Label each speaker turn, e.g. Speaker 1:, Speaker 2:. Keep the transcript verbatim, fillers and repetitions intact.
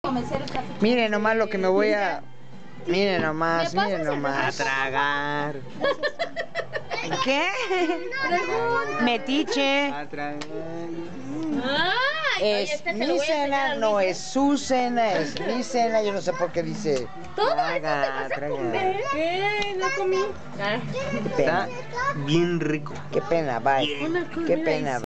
Speaker 1: Miren nomás lo que me voy a... Miren nomás, miren nomás.
Speaker 2: A tragar.
Speaker 1: ¿Qué? Metiche.
Speaker 2: A tragar.
Speaker 1: Es mi cena, no es su cena, es mi cena. Yo no sé por qué dice.
Speaker 2: Traga, traga.
Speaker 3: ¿Qué? No comí.
Speaker 1: Qué pena.
Speaker 2: Está bien rico.
Speaker 1: Qué pena, bye. Qué pena.